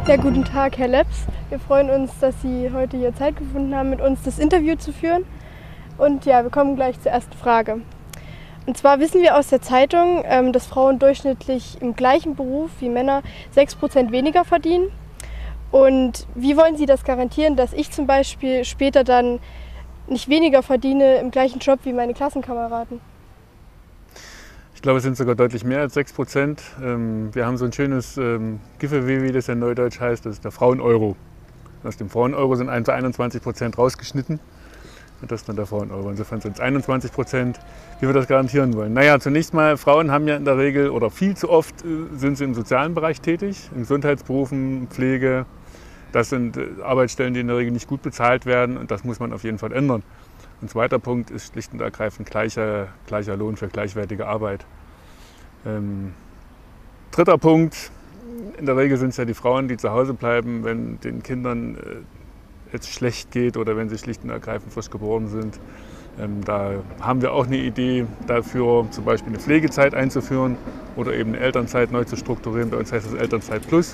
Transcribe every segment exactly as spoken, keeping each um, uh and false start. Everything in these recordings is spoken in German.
Ja, guten Tag, Herr Leps. Wir freuen uns, dass Sie heute hier Zeit gefunden haben, mit uns das Interview zu führen. Und ja, wir kommen gleich zur ersten Frage. Und zwar wissen wir aus der Zeitung, dass Frauen durchschnittlich im gleichen Beruf wie Männer sechs Prozent weniger verdienen. Und wie wollen Sie das garantieren, dass ich zum Beispiel später dann nicht weniger verdiene im gleichen Job wie meine Klassenkameraden? Ich glaube, es sind sogar deutlich mehr als sechs Prozent. Wir haben so ein schönes Giveaway, wie das ja neudeutsch heißt, das ist der Frauen-Euro. Aus dem Frauen-Euro sind einundzwanzig Prozent rausgeschnitten. Und das ist dann der Frauen-Euro. Insofern sind es einundzwanzig Prozent, wie wir das garantieren wollen. Naja, zunächst mal, Frauen haben ja in der Regel oder viel zu oft sind sie im sozialen Bereich tätig, in Gesundheitsberufen, Pflege. Das sind Arbeitsstellen, die in der Regel nicht gut bezahlt werden und das muss man auf jeden Fall ändern. Ein zweiter Punkt ist schlicht und ergreifend gleicher, gleicher Lohn für gleichwertige Arbeit. Ähm, dritter Punkt, in der Regel sind es ja die Frauen, die zu Hause bleiben, wenn den Kindern äh, es schlecht geht oder wenn sie schlicht und ergreifend frisch geboren sind. Ähm, da haben wir auch eine Idee dafür, zum Beispiel eine Pflegezeit einzuführen oder eben eine Elternzeit neu zu strukturieren. Bei uns heißt das Elternzeit Plus.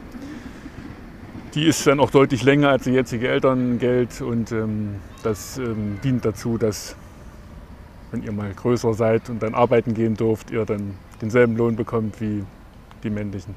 Die ist dann auch deutlich länger als die jetzige Elterngeld und ähm, das ähm, dient dazu, dass, wenn ihr mal größer seid und dann arbeiten gehen dürft, ihr dann denselben Lohn bekommt wie die männlichen.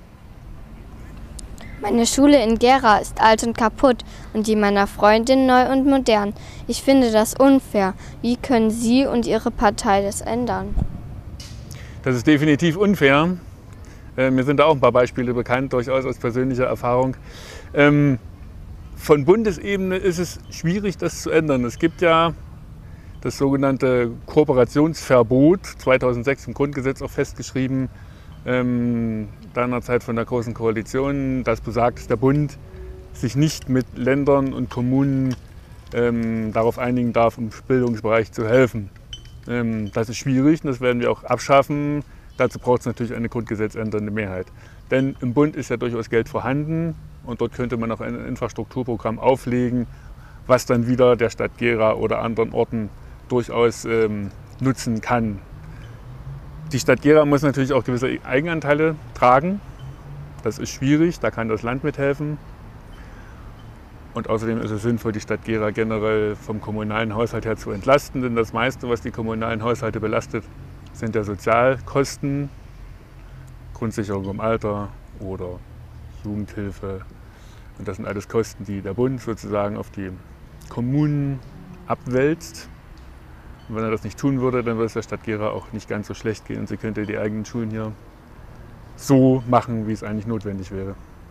Meine Schule in Gera ist alt und kaputt und die meiner Freundin neu und modern. Ich finde das unfair. Wie können Sie und Ihre Partei das ändern? Das ist definitiv unfair. Mir sind da auch ein paar Beispiele bekannt, durchaus aus persönlicher Erfahrung. Ähm, von Bundesebene ist es schwierig, das zu ändern. Es gibt ja das sogenannte Kooperationsverbot, zweitausendsechs im Grundgesetz auch festgeschrieben, ähm, seinerzeit von der Großen Koalition, das besagt, dass der Bund sich nicht mit Ländern und Kommunen ähm, darauf einigen darf, im Bildungsbereich zu helfen. Ähm, das ist schwierig und das werden wir auch abschaffen. Dazu braucht es natürlich eine grundgesetzändernde Mehrheit. Denn im Bund ist ja durchaus Geld vorhanden und dort könnte man auch ein Infrastrukturprogramm auflegen, was dann wieder der Stadt Gera oder anderen Orten durchaus ähm, nutzen kann. Die Stadt Gera muss natürlich auch gewisse Eigenanteile tragen. Das ist schwierig, da kann das Land mithelfen. Und außerdem ist es sinnvoll, die Stadt Gera generell vom kommunalen Haushalt her zu entlasten, denn das meiste, was die kommunalen Haushalte belastet, sind ja Sozialkosten, Grundsicherung im Alter oder Jugendhilfe. Und das sind alles Kosten, die der Bund sozusagen auf die Kommunen abwälzt. Und wenn er das nicht tun würde, dann würde es der Stadt Gera auch nicht ganz so schlecht gehen und sie könnte die eigenen Schulen hier so machen, wie es eigentlich notwendig wäre.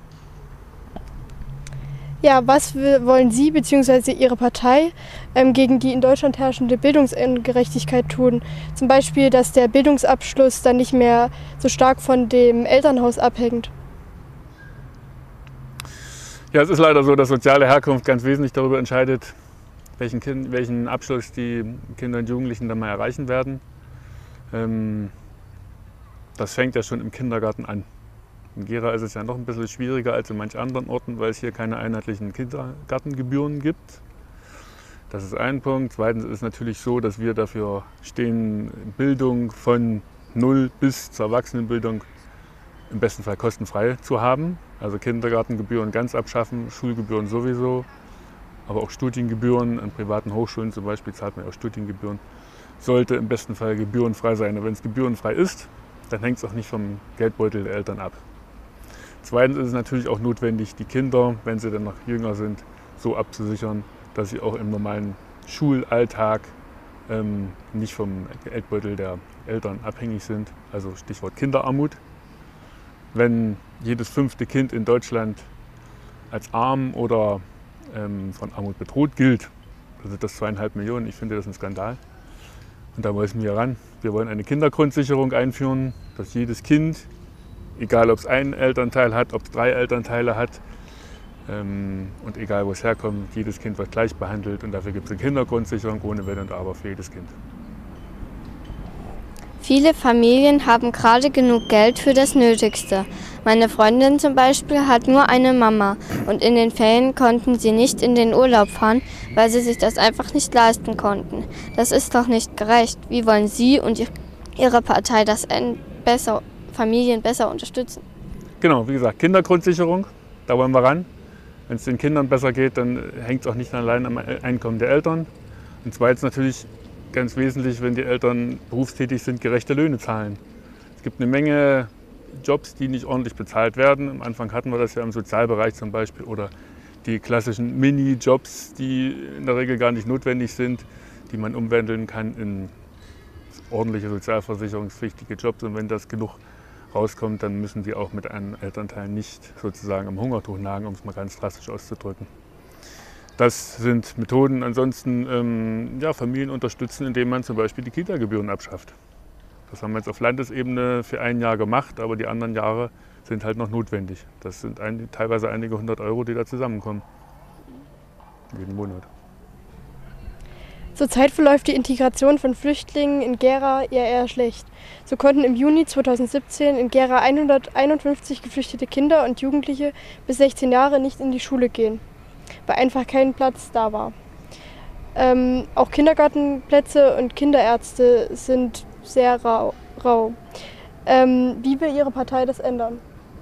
Ja, was wollen Sie bzw. Ihre Partei ähm, gegen die in Deutschland herrschende Bildungsungerechtigkeit tun? Zum Beispiel, dass der Bildungsabschluss dann nicht mehr so stark von dem Elternhaus abhängt. Ja, es ist leider so, dass soziale Herkunft ganz wesentlich darüber entscheidet, welchen, kind, welchen Abschluss die Kinder und Jugendlichen dann mal erreichen werden. Ähm, das fängt ja schon im Kindergarten an. In Gera ist es ja noch ein bisschen schwieriger als in manchen anderen Orten, weil es hier keine einheitlichen Kindergartengebühren gibt. Das ist ein Punkt. Zweitens ist es natürlich so, dass wir dafür stehen, Bildung von null bis zur Erwachsenenbildung im besten Fall kostenfrei zu haben. Also Kindergartengebühren ganz abschaffen, Schulgebühren sowieso, aber auch Studiengebühren. An privaten Hochschulen zum Beispiel zahlt man auch Studiengebühren. Sollte im besten Fall gebührenfrei sein. Und wenn es gebührenfrei ist, dann hängt es auch nicht vom Geldbeutel der Eltern ab. Zweitens ist es natürlich auch notwendig, die Kinder, wenn sie dann noch jünger sind, so abzusichern, dass sie auch im normalen Schulalltag ähm, nicht vom Geldbeutel der Eltern abhängig sind. Also Stichwort Kinderarmut. Wenn jedes fünfte Kind in Deutschland als arm oder ähm, von Armut bedroht gilt, also das zweieinhalb Millionen, ich finde das ein Skandal. Und da müssen wir ran. Wir wollen eine Kindergrundsicherung einführen, dass jedes Kind, egal ob es einen Elternteil hat, ob es drei Elternteile hat ähm, und egal wo es herkommt, jedes Kind wird gleich behandelt und dafür gibt es eine Kindergrundsicherung ohne Wenn und Aber für jedes Kind. Viele Familien haben gerade genug Geld für das Nötigste. Meine Freundin zum Beispiel hat nur eine Mama und in den Ferien konnten sie nicht in den Urlaub fahren, weil sie sich das einfach nicht leisten konnten. Das ist doch nicht gerecht. Wie wollen Sie und Ihre Partei das besser, Familien besser unterstützen? Genau, wie gesagt, Kindergrundsicherung da wollen wir ran. Wenn es den Kindern besser geht, dann hängt es auch nicht allein am Einkommen der Eltern. Und zweitens natürlich ganz wesentlich, wenn die Eltern berufstätig sind, gerechte Löhne zahlen. Es gibt eine Menge Jobs, die nicht ordentlich bezahlt werden. Am Anfang hatten wir das ja im Sozialbereich zum Beispiel oder die klassischen Mini-Jobs, die in der Regel gar nicht notwendig sind, die man umwandeln kann in ordentliche sozialversicherungspflichtige Jobs. Und wenn das genug rauskommt, dann müssen die auch mit einem Elternteil nicht sozusagen am Hungertuch nagen, um es mal ganz drastisch auszudrücken. Das sind Methoden. Ansonsten ähm, ja, Familien unterstützen, indem man zum Beispiel die Kita-Gebühren abschafft. Das haben wir jetzt auf Landesebene für ein Jahr gemacht, aber die anderen Jahre sind halt noch notwendig. Das sind ein, teilweise einige hundert Euro, die da zusammenkommen. Jeden Monat. Zurzeit verläuft die Integration von Flüchtlingen in Gera eher, eher schlecht. So konnten im Juni zweitausendsiebzehn in Gera hunderteinundfünfzig geflüchtete Kinder und Jugendliche bis sechzehn Jahre nicht in die Schule gehen, weil einfach kein Platz da war. Ähm, auch Kindergartenplätze und Kinderärzte sind sehr rau. rau. Ähm, wie will Ihre Partei das ändern?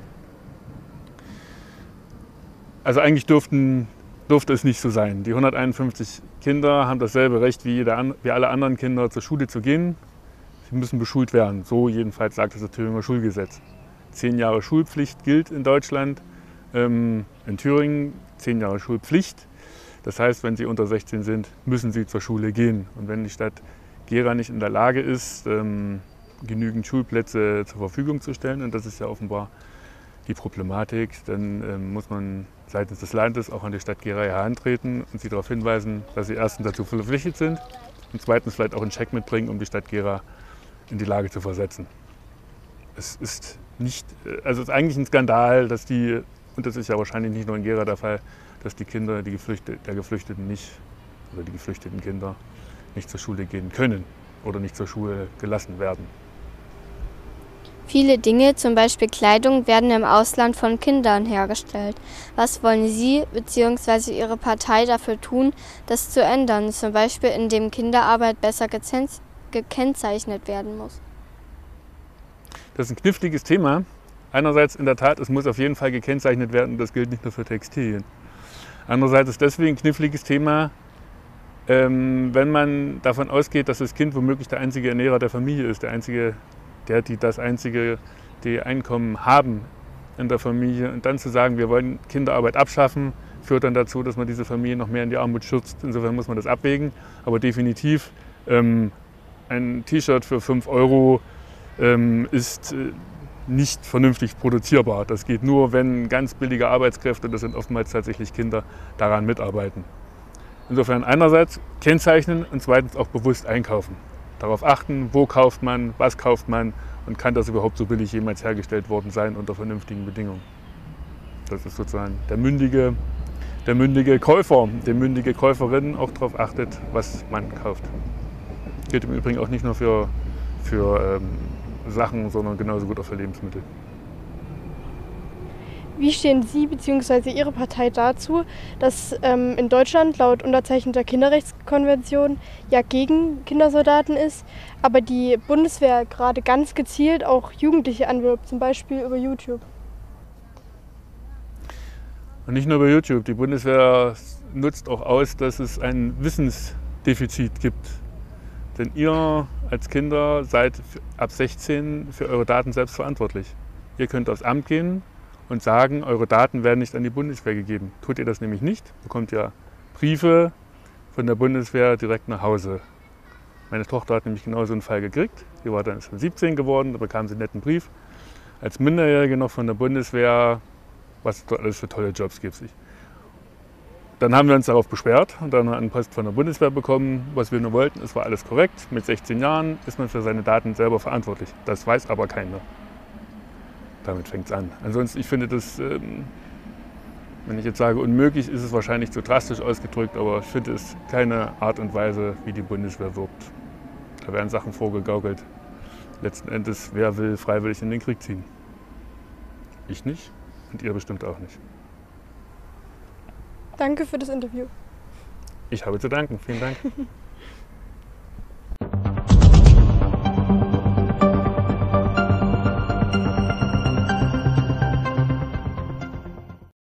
Also eigentlich dürften, durfte es nicht so sein. Die hunderteinundfünfzig Kinder haben dasselbe Recht wie, jeder, wie alle anderen Kinder zur Schule zu gehen. Sie müssen beschult werden. So jedenfalls sagt das Thüringer Schulgesetz. Zehn Jahre Schulpflicht gilt in Deutschland. Ähm, in Thüringen zehn Jahre Schulpflicht. Das heißt, wenn sie unter sechzehn sind, müssen sie zur Schule gehen. Und wenn die Stadt Gera nicht in der Lage ist, ähm, genügend Schulplätze zur Verfügung zu stellen, und das ist ja offenbar die Problematik, dann ähm, muss man seitens des Landes auch an die Stadt Gera herantreten und sie darauf hinweisen, dass sie erstens dazu verpflichtet sind und zweitens vielleicht auch einen Scheck mitbringen, um die Stadt Gera in die Lage zu versetzen. Es ist nicht, also es ist eigentlich ein Skandal, dass die, und das ist ja wahrscheinlich nicht nur in Gera der Fall, dass die Kinder die Geflüchteten, der Geflüchteten nicht, oder die geflüchteten Kinder nicht zur Schule gehen können oder nicht zur Schule gelassen werden. Viele Dinge, zum Beispiel Kleidung, werden im Ausland von Kindern hergestellt. Was wollen Sie bzw. Ihre Partei dafür tun, das zu ändern, zum Beispiel indem Kinderarbeit besser gekennzeichnet werden muss? Das ist ein kniffliges Thema. Einerseits in der Tat, es muss auf jeden Fall gekennzeichnet werden, und das gilt nicht nur für Textilien. Andererseits ist deswegen ein kniffliges Thema, ähm, wenn man davon ausgeht, dass das Kind womöglich der einzige Ernährer der Familie ist, der einzige, der, die das einzige die Einkommen haben in der Familie. Und dann zu sagen, wir wollen Kinderarbeit abschaffen, führt dann dazu, dass man diese Familie noch mehr in die Armut stürzt. Insofern muss man das abwägen. Aber definitiv, ähm, ein T-Shirt für fünf Euro ähm, ist äh, nicht vernünftig produzierbar. Das geht nur, wenn ganz billige Arbeitskräfte, das sind oftmals tatsächlich Kinder, daran mitarbeiten. Insofern einerseits kennzeichnen und zweitens auch bewusst einkaufen. Darauf achten, wo kauft man, was kauft man und kann das überhaupt so billig jemals hergestellt worden sein unter vernünftigen Bedingungen. Das ist sozusagen der mündige, der mündige Käufer, die mündige Käuferin auch darauf achtet, was man kauft. Gilt im Übrigen auch nicht nur für, für ähm, Sachen, sondern genauso gut auch für Lebensmittel. Wie stehen Sie bzw. Ihre Partei dazu, dass ähm, in Deutschland laut unterzeichneter Kinderrechtskonvention ja gegen Kindersoldaten ist, aber die Bundeswehr gerade ganz gezielt auch Jugendliche anwirbt, zum Beispiel über YouTube? Und nicht nur über YouTube. Die Bundeswehr nutzt auch aus, dass es ein Wissensdefizit gibt. Denn ihr als Kinder seid ab sechzehn für eure Daten selbst verantwortlich. Ihr könnt aufs Amt gehen und sagen, eure Daten werden nicht an die Bundeswehr gegeben. Tut ihr das nämlich nicht, bekommt ihr Briefe von der Bundeswehr direkt nach Hause. Meine Tochter hat nämlich genau so einen Fall gekriegt. Sie war dann siebzehn geworden, da bekam sie einen netten Brief. Als Minderjährige noch von der Bundeswehr, was es dort alles für tolle Jobs gibt. Dann haben wir uns darauf beschwert und dann einen Post von der Bundeswehr bekommen, was wir nur wollten. Es war alles korrekt. Mit sechzehn Jahren ist man für seine Daten selber verantwortlich. Das weiß aber keiner. Damit fängt es an. Ansonsten, ich finde das, ähm, wenn ich jetzt sage unmöglich, ist es wahrscheinlich zu drastisch ausgedrückt, aber ich finde es keine Art und Weise, wie die Bundeswehr wirbt. Da werden Sachen vorgegaukelt. Letzten Endes, wer will freiwillig in den Krieg ziehen? Ich nicht und ihr bestimmt auch nicht. Danke für das Interview. Ich habe zu danken. Vielen Dank.